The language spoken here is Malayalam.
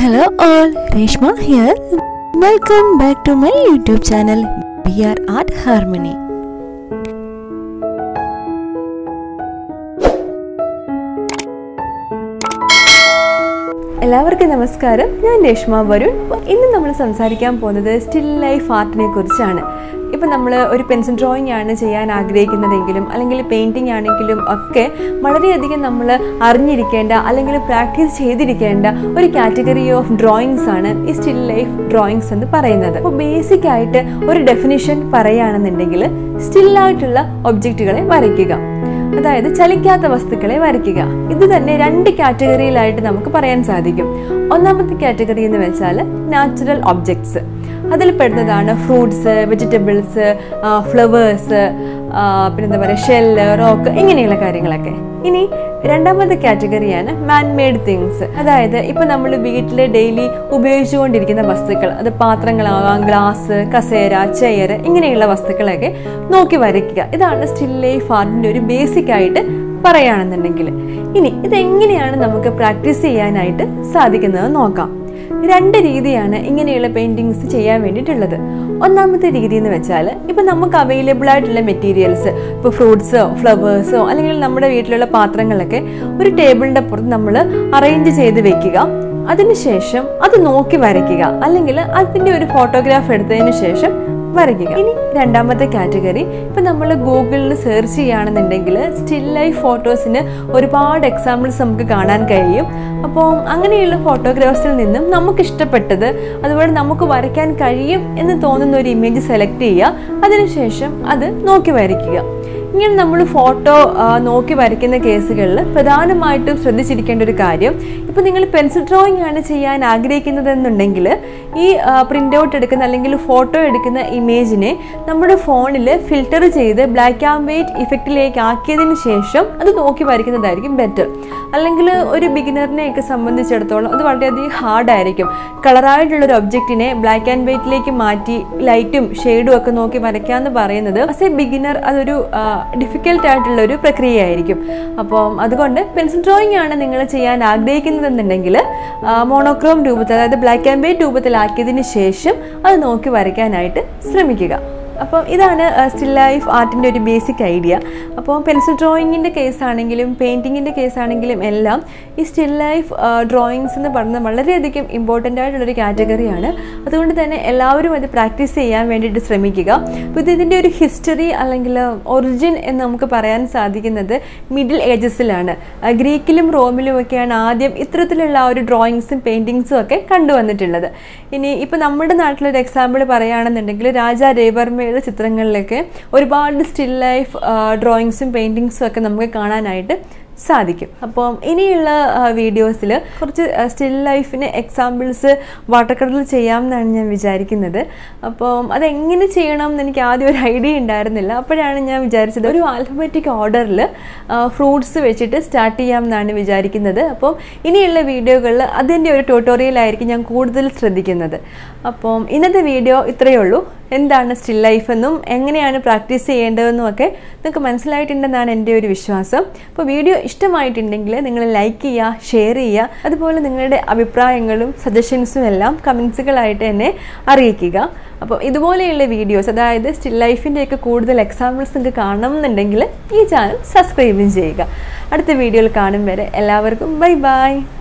Hello all, Reshma here. Welcome back to my YouTube channel, BR Art Harmony. എല്ലാവർക്കും നമസ്കാരം. ഞാൻ രേഷ്മ വരുൺ. ഇന്ന് നമ്മൾ സംസാരിക്കാൻ പോകുന്നത് സ്റ്റിൽ ലൈഫ് ആർട്ടിനെ കുറിച്ചാണ്. ഇപ്പോൾ നമ്മൾ ഒരു പെൻസിൽ ഡ്രോയിങ് ആണ് ചെയ്യാൻ ആഗ്രഹിക്കുന്നതെങ്കിലും അല്ലെങ്കിൽ പെയിൻറ്റിംഗ് ആണെങ്കിലും ഒക്കെ വളരെയധികം നമ്മൾ അറിഞ്ഞിരിക്കേണ്ട അല്ലെങ്കിൽ പ്രാക്ടീസ് ചെയ്തിരിക്കേണ്ട ഒരു കാറ്റഗറി ഓഫ് ഡ്രോയിങ്സ് ആണ് ഈ സ്റ്റിൽ ലൈഫ് ഡ്രോയിങ്സ് എന്ന് പറയുന്നത്. അപ്പോൾ ബേസിക് ആയിട്ട് ഒരു ഡെഫിനിഷൻ പറയുകയാണെന്നുണ്ടെങ്കിൽ സ്റ്റില്ലായിട്ടുള്ള ഒബ്ജക്റ്റുകളെ വരയ്ക്കുക, അതായത് ചലിക്കാത്ത വസ്തുക്കളെ വരയ്ക്കുക. ഇത് തന്നെ രണ്ട് കാറ്റഗറിയിലായിട്ട് നമുക്ക് പറയാൻ സാധിക്കും. ഒന്നാമത്തെ കാറ്റഗറി എന്ന് വെച്ചാൽ നാച്ചുറൽ ഒബ്ജക്ട്സ്. അതിൽ പെടുന്നതാണ് ഫ്രൂട്ട്സ്, വെജിറ്റബിൾസ്, ഫ്ലവേഴ്സ്, പിന്നെന്താ പറയുക ഷെല്ല്, റോക്ക്, ഇങ്ങനെയുള്ള കാര്യങ്ങളൊക്കെ. ഇനി രണ്ടാമത്തെ കാറ്റഗറിയാണ് മാൻ മെയ്ഡ് തിങ്സ്. അതായത് ഇപ്പം നമ്മൾ വീട്ടിൽ ഡെയിലി ഉപയോഗിച്ചുകൊണ്ടിരിക്കുന്ന വസ്തുക്കൾ, അത് പാത്രങ്ങളാകാം, ഗ്ലാസ്, കസേര, ചെയർ, ഇങ്ങനെയുള്ള വസ്തുക്കളൊക്കെ നോക്കി വരയ്ക്കുക. ഇതാണ് സ്റ്റിൽ ലൈഫ് ആർട്ടിൻ്റെ ഒരു ബേസിക് ആയിട്ട് പറയുകയാണെന്നുണ്ടെങ്കിൽ. ഇനി ഇതെങ്ങനെയാണ് നമുക്ക് പ്രാക്ടീസ് ചെയ്യാനായിട്ട് സാധിക്കുന്നത് നോക്കാം. രണ്ട് രീതിയാണ് ഇങ്ങനെയുള്ള പെയിൻറ്റിങ്സ് ചെയ്യാൻ വേണ്ടിയിട്ടുള്ളത്. ഒന്നാമത്തെ രീതി എന്ന് വെച്ചാൽ ഇപ്പം നമുക്ക് അവൈലബിൾ ആയിട്ടുള്ള മെറ്റീരിയൽസ്, ഇപ്പോൾ ഫ്രൂട്ട്സോ ഫ്ലവേഴ്സോ അല്ലെങ്കിൽ നമ്മുടെ വീട്ടിലുള്ള പാത്രങ്ങളൊക്കെ ഒരു ടേബിളിൻ്റെ പുറത്ത് നമ്മൾ അറേഞ്ച് ചെയ്ത് വെക്കുക. അതിനുശേഷം അത് നോക്കി വരയ്ക്കുക, അല്ലെങ്കിൽ അതിൻ്റെ ഒരു ഫോട്ടോഗ്രാഫ് എടുത്തതിന് ശേഷം വരയ്ക്കുക. ഇനി രണ്ടാമത്തെ കാറ്റഗറി, ഇപ്പം നമ്മൾ ഗൂഗിളിൽ സെർച്ച് ചെയ്യുകയാണെന്നുണ്ടെങ്കിൽ സ്റ്റിൽ ലൈഫ് ഫോട്ടോസിന് ഒരുപാട് എക്സാമ്പിൾസ് നമുക്ക് കാണാൻ കഴിയും. അപ്പോൾ അങ്ങനെയുള്ള ഫോട്ടോഗ്രാഫ്സിൽ നിന്നും നമുക്ക് ഇഷ്ടപ്പെട്ടത്, അതുപോലെ നമുക്ക് വരയ്ക്കാൻ കഴിയും എന്ന് തോന്നുന്ന ഒരു ഇമേജ് സെലക്ട് ചെയ്യുക. അതിനുശേഷം അത് നോക്കി വരയ്ക്കുക. ഇങ്ങനെ നമ്മൾ ഫോട്ടോ നോക്കി വരയ്ക്കുന്ന കേസുകളിൽ പ്രധാനമായിട്ടും ശ്രദ്ധിച്ചിരിക്കേണ്ട ഒരു കാര്യം, ഇപ്പോൾ നിങ്ങൾ പെൻസിൽ ഡ്രോയിങ് ആണ് ചെയ്യാൻ ആഗ്രഹിക്കുന്നതെന്നുണ്ടെങ്കിൽ ഈ പ്രിൻ്റ് ഔട്ട് എടുക്കുന്ന അല്ലെങ്കിൽ ഫോട്ടോ എടുക്കുന്ന ഇമേജിനെ നമ്മുടെ ഫോണിൽ ഫിൽറ്റർ ചെയ്ത് ബ്ലാക്ക് ആൻഡ് വൈറ്റ് ഇഫക്റ്റിലേക്ക് ആക്കിയതിന് ശേഷം അത് നോക്കി വരയ്ക്കുന്നതായിരിക്കും ബെറ്റർ. അല്ലെങ്കിൽ ഒരു ബിഗിനറിനെയൊക്കെ സംബന്ധിച്ചിടത്തോളം അത് വളരെയധികം ഹാർഡായിരിക്കും. കളറായിട്ടുള്ളൊരു ഒബ്ജക്റ്റിനെ ബ്ലാക്ക് ആൻഡ് വൈറ്റിലേക്ക് മാറ്റി ലൈറ്റും ഷെയ്ഡും ഒക്കെ നോക്കി വരയ്ക്കാമെന്ന് പറയുന്നത് ആസ് എ ബിഗിനർ അതൊരു ഡിഫിക്കൽട്ട് ആയിട്ടുള്ള ഒരു പ്രക്രിയയായിരിക്കും. അപ്പം അതുകൊണ്ട് പെൻസിൽ ഡ്രോയിങ് ആണ് നിങ്ങൾ ചെയ്യാൻ ആഗ്രഹിക്കുന്നതെന്നുണ്ടെങ്കിൽ മോണോക്രോം രൂപത്തിൽ, അതായത് ബ്ലാക്ക് ആൻഡ് വൈറ്റ് രൂപത്തിലാക്കിയതിന് ശേഷം അത് നോക്കി വരയ്ക്കാനായിട്ട് ശ്രമിക്കുക. അപ്പം ഇതാണ് സ്റ്റിൽ ലൈഫ് ആർട്ടിൻ്റെ ഒരു ബേസിക് ഐഡിയ. അപ്പോൾ പെൻസിൽ ഡ്രോയിങ്ങിൻ്റെ കേസാണെങ്കിലും പെയിൻറ്റിങ്ങിൻ്റെ കേസാണെങ്കിലും എല്ലാം ഈ സ്റ്റിൽ ലൈഫ് ഡ്രോയിങ്സ് എന്ന് പറയുന്നത് വളരെയധികം ഇമ്പോർട്ടൻ്റ് ആയിട്ടുള്ളൊരു കാറ്റഗറിയാണ്. അതുകൊണ്ട് തന്നെ എല്ലാവരും അത് പ്രാക്ടീസ് ചെയ്യാൻ വേണ്ടിയിട്ട് ശ്രമിക്കുക. അപ്പോൾ ഇതിൻ്റെ ഒരു ഹിസ്റ്ററി അല്ലെങ്കിൽ ഒറിജിൻ എന്ന് നമുക്ക് പറയാൻ സാധിക്കുന്നത് മിഡിൽ ഏജസിലാണ്. ഗ്രീക്കിലും റോമിലും ഒക്കെയാണ് ആദ്യം ഇത്തരത്തിലുള്ള ഒരു ഡ്രോയിങ്സും പെയിൻറ്റിങ്സും ഒക്കെ കണ്ടുവന്നിട്ടുള്ളത്. ഇനി ഇപ്പോൾ നമ്മുടെ നാട്ടിലൊരു എക്സാമ്പിൾ പറയുകയാണെന്നുണ്ടെങ്കിൽ രാജാ രവിവർമ്മ ചിത്രങ്ങളിലൊക്കെ ഒരുപാട് സ്റ്റിൽ ലൈഫ് ഡ്രോയിങ്സും പെയിൻറ്റിങ്സും ഒക്കെ നമുക്ക് കാണാനായിട്ട് സാധിക്കും. അപ്പം ഇനിയുള്ള വീഡിയോസിൽ കുറച്ച് സ്റ്റിൽ ലൈഫിന് എക്സാമ്പിൾസ് വാട്ടർ കളറിൽ ചെയ്യാമെന്നാണ് ഞാൻ വിചാരിക്കുന്നത്. അപ്പം അതെങ്ങനെ ചെയ്യണം എന്ന് എനിക്ക് ആദ്യം ഒരു ഐഡിയ ഉണ്ടായിരുന്നില്ല. അപ്പോഴാണ് ഞാൻ വിചാരിച്ചത് ഒരു ആൽഫബറ്റിക് ഓർഡറിൽ ഫ്രൂട്ട്സ് വെച്ചിട്ട് സ്റ്റാർട്ട് ചെയ്യാമെന്നാണ് വിചാരിക്കുന്നത്. അപ്പം ഇനിയുള്ള വീഡിയോകളിൽ അതിൻ്റെ ഒരു ട്യൂട്ടോറിയലായിരിക്കും ഞാൻ കൂടുതൽ ശ്രദ്ധിക്കുന്നത്. അപ്പം ഇന്നത്തെ വീഡിയോ ഇത്രയേ ഉള്ളൂ. എന്താണ് സ്റ്റിൽ ലൈഫ് എന്നും എങ്ങനെയാണ് പ്രാക്ടീസ് ചെയ്യേണ്ടതെന്നും ഒക്കെ നിങ്ങൾക്ക് മനസ്സിലായിട്ടുണ്ടെന്നാണ് എൻ്റെ ഒരു വിശ്വാസം. അപ്പോൾ വീഡിയോ ഇഷ്ടമായിട്ടുണ്ടെങ്കിൽ നിങ്ങൾ ലൈക്ക് ചെയ്യുക, ഷെയർ ചെയ്യുക, അതുപോലെ നിങ്ങളുടെ അഭിപ്രായങ്ങളും സജഷൻസും എല്ലാം കമൻസുകളായിട്ട് എന്നെ അറിയിക്കുക. അപ്പോൾ ഇതുപോലെയുള്ള വീഡിയോസ്, അതായത് സ്റ്റിൽ ലൈഫിൻ്റെയൊക്കെ കൂടുതൽ എക്സാമ്പിൾസ് നിങ്ങൾക്ക് കാണണമെന്നുണ്ടെങ്കിൽ ഈ ചാനൽ സബ്സ്ക്രൈബും ചെയ്യുക. അടുത്ത വീഡിയോയിൽ കാണും വരെ എല്ലാവർക്കും ബൈ ബൈ.